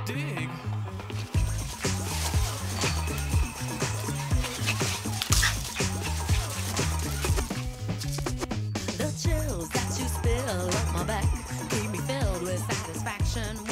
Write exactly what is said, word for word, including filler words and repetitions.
dig. The chills that you spill up my back keep me filled with satisfaction.